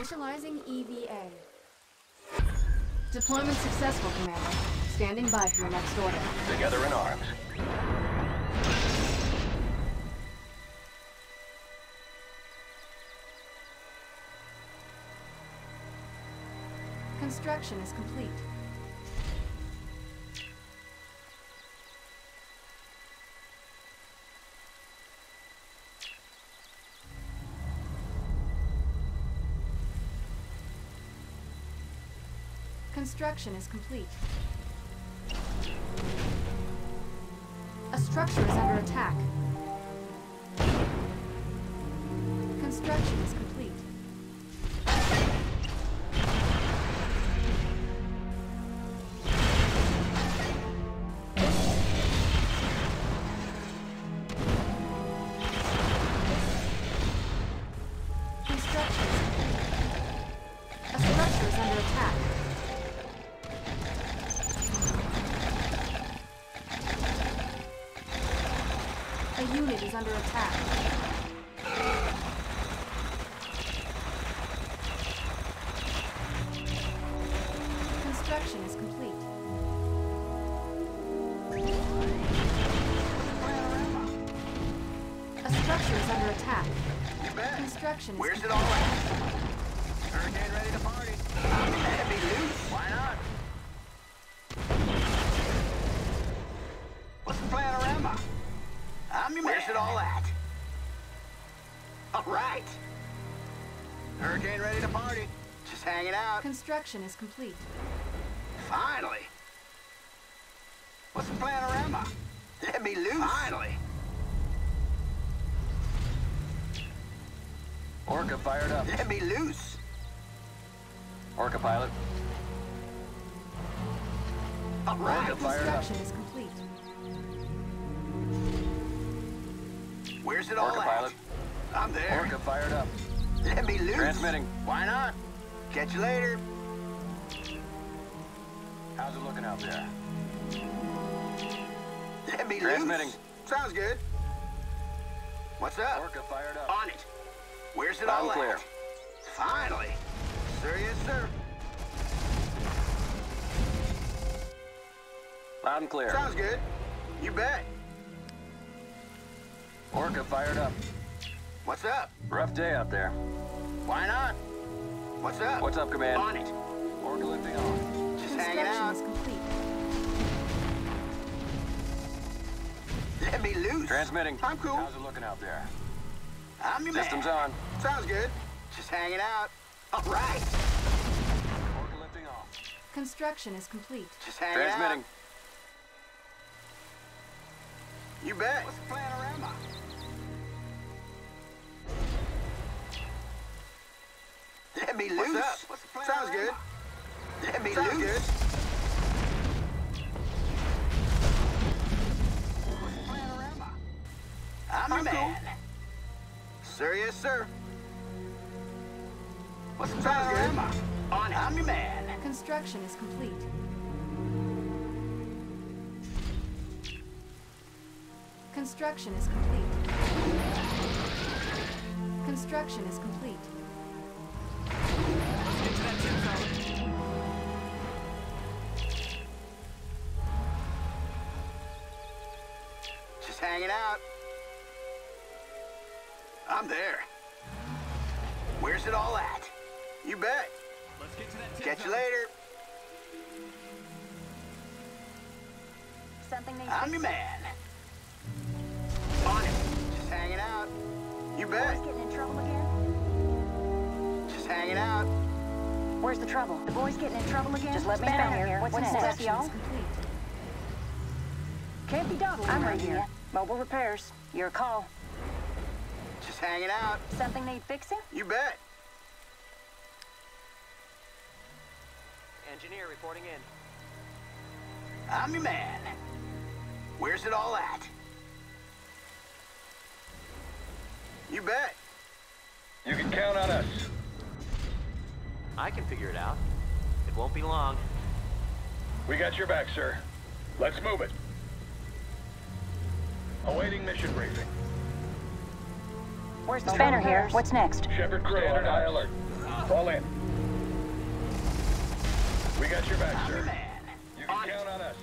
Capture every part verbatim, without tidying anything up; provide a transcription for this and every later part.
Initializing E V A. Deployment successful, Commander. Standing by for your next order. Together in arms. Construction is complete. Construction is complete. A structure is under attack. Construction is complete. Construction is complete. A structure is under attack. A unit is under attack. Construction is complete. A structure is under attack. You bet. Construction is Where's complete. it all at? Hurricane ready to party. Let me loose. Why not? What's the planorama? I'm your Where's man. It all at? All right. Hurricane ready to party. Just hanging out. Construction is complete. Finally. What's the planorama? Let me loose. Finally. Orca fired up. Let me loose. Orca pilot. All right. Orca fired up. Construction is complete. Where's it all Orca at? pilot. I'm there. Orca fired up. Let me loose. Transmitting. Why not? Catch you later. How's it looking out there? Let me Transmitting. loose. Sounds good. What's up? Orca fired up. On it. Where's it Loud all and clear. at? Finally. Sir, yes, sir. Loud and clear. Sounds good. You bet. Orca fired up. What's up? Rough day out there. Why not? What's up? What's up, Command? On it. Orca lifting on. Just hanging Construction out. is complete. Let me loose. Transmitting. I'm cool. How's it looking out there? I'm your Systems man. on. Sounds good. Just hanging out. All right. Orca lifting off. Construction is complete. Just hanging Transmitting. out. You bet. What's the planorama? Let me loose. What's up? What's the planorama? Sounds good. Let me Sounds loose. Good. What's the planorama? I'm, I'm your man. Cool. Sir, yes, sir. What's the planorama? On it. I'm your man. Construction is complete. Construction is complete. Construction is complete. Just hanging out. I'm there. Where's it all at? You bet. Let's get to that. Catch you later. Something needs I'm your man. On it. Just hanging out. You bet. Boys getting in trouble again? Just hanging out. Where's the trouble? The boys getting in trouble again? Just let me know here. What's, What's next? Construction y'all? is complete. Can't be dawdling I'm right here. Mobile repairs. Your call. Just hanging out. Something need fixing? You bet. Engineer reporting in. I'm your man. Where's it all at? You bet. You can count on us. I can figure it out. It won't be long. We got your back, sir. Let's move it. Awaiting mission briefing. Where's the spanner here? What's next? Shepard crew on high alert. Fall in. We got your back, I'm sir. your man. You can On it. count on us.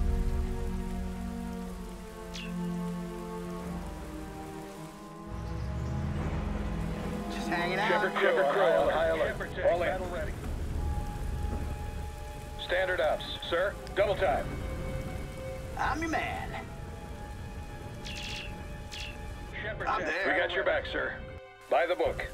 Just hanging out. Shepherd crew on high alert. High alert. Fall in. Battle ready. Standard ups, sir. Double time. I'm your man. Shepherd I'm check. there. We got your back, sir. By the book.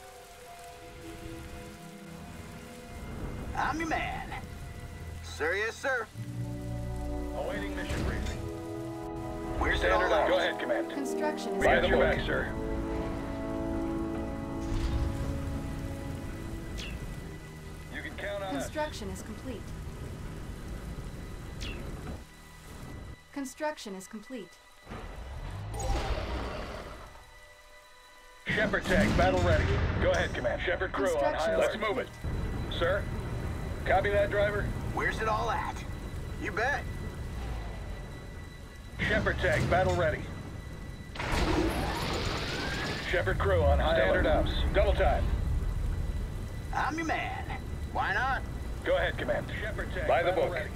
I'm your man. Sir, yes, sir. Awaiting mission briefing. Where's it all Standard up. at? Go ahead, command. Construction is We got your complete. back, sir. You can count on us. Construction is complete. Construction is complete. Shepherd tank, battle ready. Go ahead, command. Shepherd crew on Construction high. is Let's complete. move it. Sir? Copy that, driver? Where's it all at? You bet. Shepherd tank, battle ready. Shepherd crew on high. Standard ups. Double time. I'm your man. Why not? Go ahead, command. Shepherd tank, by the book. Ready.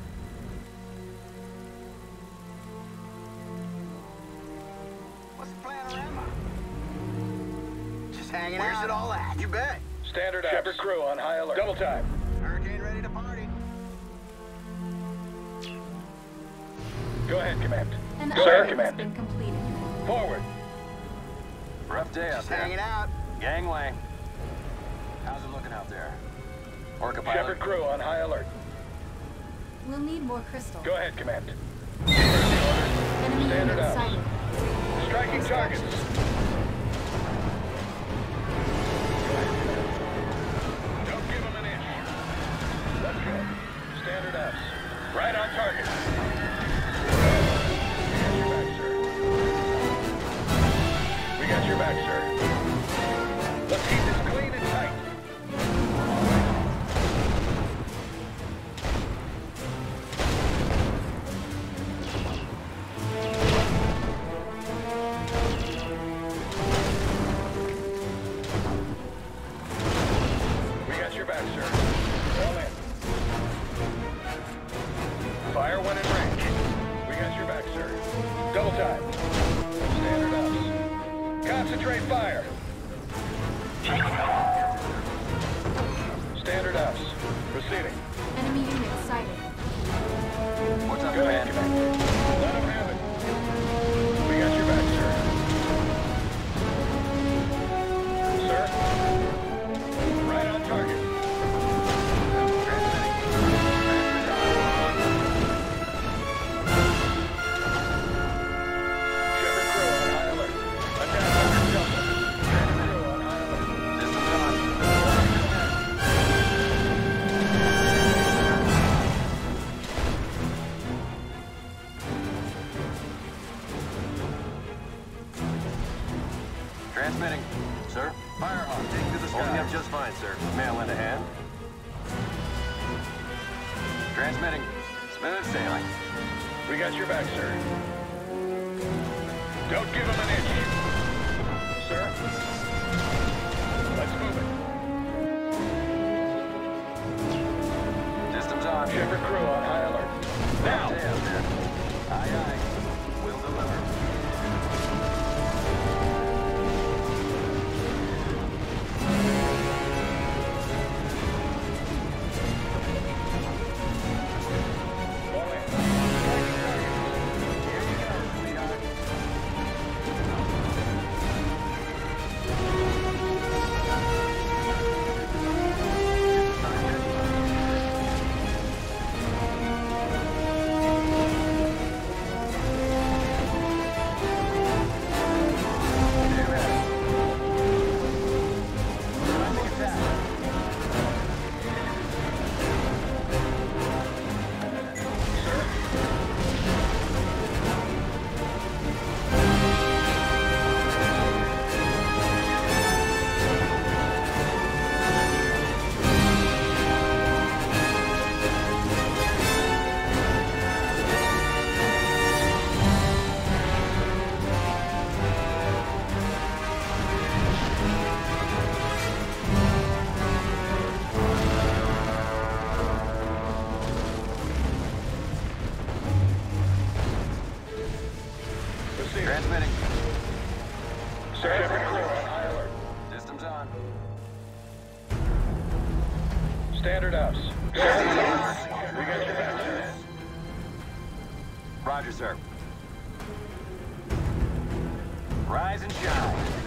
What's the panorama? Just hanging Where's out. it all at? You bet. Standard ups. Shepherd crew on high alert. Double time. Hurricane ready to party. Go ahead, command. An Go ahead, upgrade has command. been completed. Forward. Rough day out Just there. hanging out. Gangway. How's it looking out there? Orca pilot? Shepherd crew on high alert. We'll need more crystal. Go ahead, command. Enemy Standard unit ups. sighted. Striking targets. Don't give them an inch. Let's go. Standard ups. Right on target. We got your back, sir. We got your back, sir. Let's keep this clean and tight. We got your back, sir. All in. Fire when in range. We got your back, sir. Double time. Standard ups. Concentrate fire. Standard ups. Proceeding. Enemy unit sighted. What's up, Go ahead, command? command. Let him have it. We got your back, sir. Sir? Right on target. Shepherd crew on high alert. Attack under Delta. Shepherd crew on high alert. Systems on. Transmitting. Sir? Firehawk, take to the sky. Holding up just fine, sir. Mail in to hand. Transmitting. Smooth sailing. We got your back, sir. Don't give him an inch. Sir? Let's move it. Systems on. Shepherd crew on high alert. Now! Stay out there. Aye, aye. We'll deliver. Fall in. Here you go, sweetheart. Sir, Shepard clear on high alert. Systems on. Standard house. We got your back, sir. Roger, sir. Rise and shine.